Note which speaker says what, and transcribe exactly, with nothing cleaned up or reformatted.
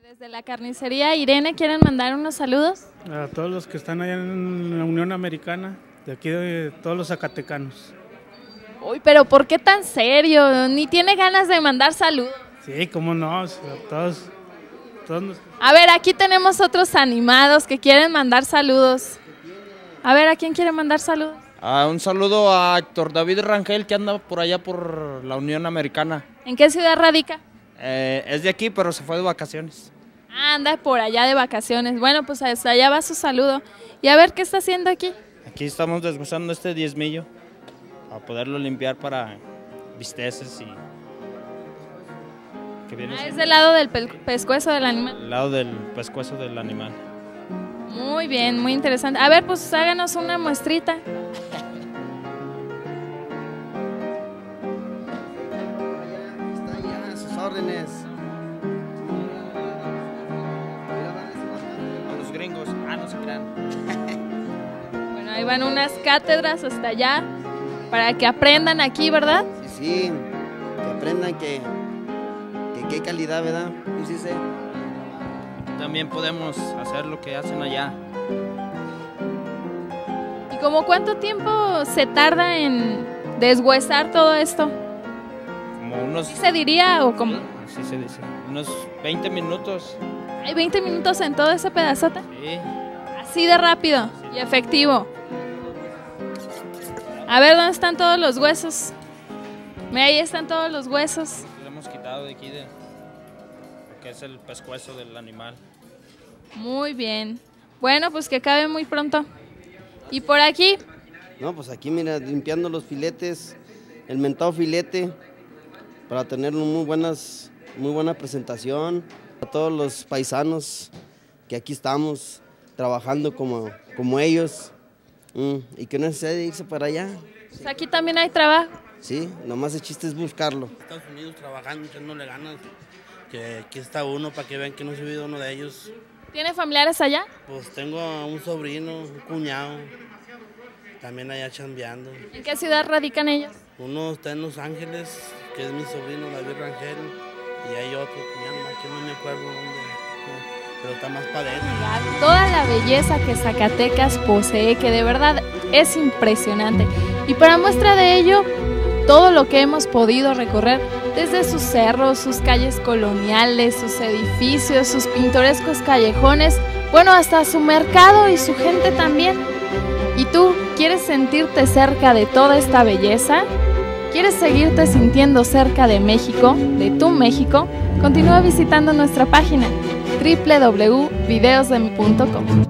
Speaker 1: Desde la carnicería Irene, ¿quieren mandar unos saludos?
Speaker 2: A todos los que están allá en la Unión Americana, de aquí de todos los zacatecanos.
Speaker 1: Uy, pero ¿por qué tan serio? Ni tiene ganas de mandar saludos.
Speaker 2: Sí, cómo no, a todos, todos nos...
Speaker 1: A ver, aquí tenemos otros animados que quieren mandar saludos. A ver, ¿a quién quiere mandar saludos?
Speaker 3: Uh, un saludo a Héctor David Rangel, que anda por allá por la Unión Americana.
Speaker 1: ¿En qué ciudad radica?
Speaker 3: Eh, es de aquí, pero se fue de vacaciones.
Speaker 1: Ah, anda por allá de vacaciones. Bueno, pues hasta allá va su saludo. Y a ver, ¿qué está haciendo aquí?
Speaker 3: Aquí estamos deshuesando este diezmillo para poderlo limpiar para bisteces y... que viene
Speaker 1: Ah, es del lado del pe pescuezo del animal.
Speaker 3: Del lado del pescuezo del animal.
Speaker 1: Muy bien, muy interesante. A ver, pues háganos una muestrita.
Speaker 4: Está ya a sus órdenes.
Speaker 3: A los gringos. Ah, no se crean.
Speaker 1: Bueno, ahí van unas cátedras hasta allá para que aprendan aquí, ¿verdad?
Speaker 4: Sí, sí, que aprendan que, que qué calidad, ¿verdad? Sí, sí, sí.
Speaker 3: También podemos hacer lo que hacen allá.
Speaker 1: ¿Y como cuánto tiempo se tarda en deshuesar todo esto?
Speaker 3: Como unos...
Speaker 1: ¿Sí se diría o cómo?
Speaker 3: Sí se dice. Unos veinte minutos.
Speaker 1: ¿Hay veinte minutos en todo ese pedazote?
Speaker 3: Sí.
Speaker 1: Así de rápido y efectivo. A ver, ¿dónde están todos los huesos? Mira, ahí están todos los huesos.
Speaker 3: Lo hemos quitado de aquí, de lo que es el pescuezo del animal.
Speaker 1: Muy bien. Bueno, pues que acabe muy pronto. ¿Y por aquí?
Speaker 4: No, pues aquí mira, limpiando los filetes, el mentado filete, para tener muy buenas, muy buena presentación. A todos los paisanos que aquí estamos trabajando como, como ellos, mm, y que no es necesario irse para allá.
Speaker 1: Pues aquí también hay trabajo.
Speaker 4: Sí, nomás el chiste es buscarlo.
Speaker 5: Estados Unidos trabajando, echándole ganas, que aquí está uno para que vean que no soy de uno de ellos.
Speaker 1: ¿Tiene familiares allá?
Speaker 5: Pues tengo a un sobrino, un cuñado, también allá chambeando.
Speaker 1: ¿En qué ciudad radican ellos?
Speaker 5: Uno está en Los Ángeles, que es mi sobrino David Rangel, y hay otro cuñado, que no me acuerdo dónde, pero está más para adentro.
Speaker 1: Toda la belleza que Zacatecas posee, que de verdad es impresionante. Y para muestra de ello, todo lo que hemos podido recorrer, desde sus cerros, sus calles coloniales, sus edificios, sus pintorescos callejones, bueno, hasta su mercado y su gente también. ¿Y tú quieres sentirte cerca de toda esta belleza? ¿Quieres seguirte sintiendo cerca de México, de tu México? Continúa visitando nuestra página doble u doble u doble u punto videos de mi punto com.